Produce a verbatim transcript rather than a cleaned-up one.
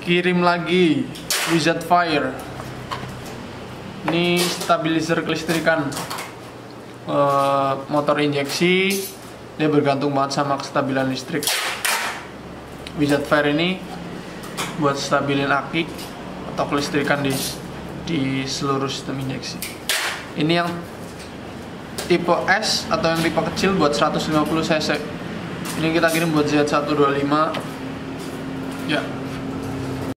kirim lagi Wizard Fire. Ini stabilizer kelistrikan e, motor injeksi. Dia bergantung banget sama kestabilan listrik. Wizard Fire ini buat stabilin aki atau kelistrikan di di seluruh sistem injeksi. Ini yang tipe S atau yang tipe kecil buat seratus lima puluh cc. Ini kita kirim buat Z seratus dua puluh lima. Ya.